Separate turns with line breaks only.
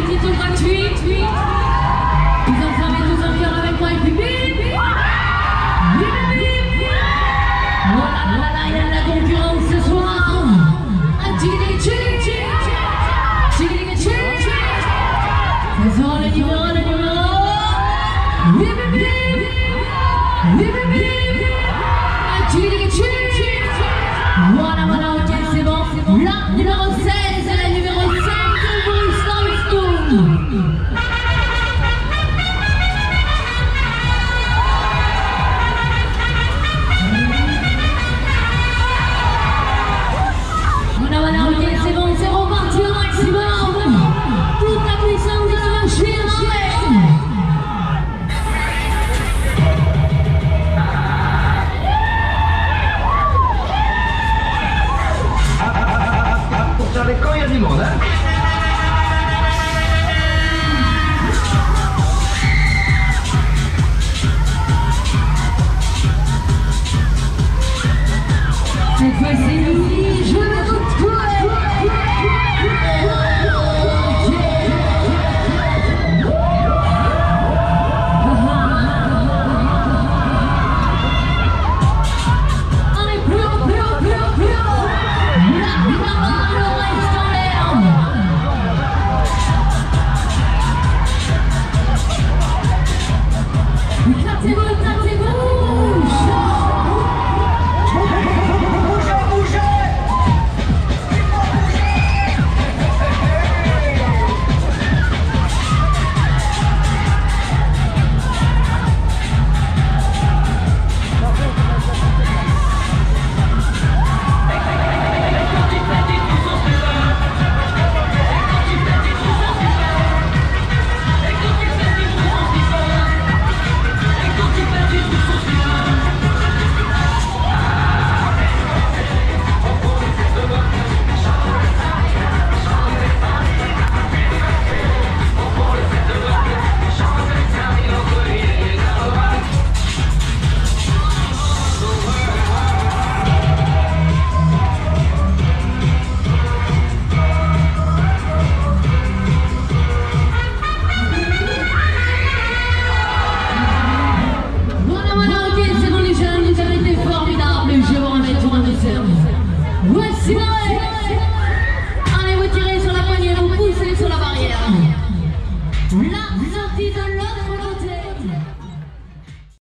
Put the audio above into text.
petit tour gratuit. Vous enfermez tous en cœur avec moi et puis bip, bip, bip. Oh là là là là, il y a de la concurrence ce soir. Un tigre chili, tigre chili. Faisons le numéro, le numéro. Bip, bip, bip, bip, bip. Un tigre chili. Voilà, voilà, ok, c'est bon. La numéro 16, c'est la numéro 5 de Bruce Armstrong. Voilà, voilà, ok, c'est bon, c'est reparti au maximum. Toute la puissance de la machine en l'air.
Pour faire les camps, il y a du monde, hein.
Cette fois-ci, je vais tout courir. Allez, plus haut, plus haut, plus haut, plus haut. La main reste en l'air. Éclatez-vous, éclatez-vous. Voici l'arrêt. Allez, vous tirez sur la poignée, vous poussez sur la barrière.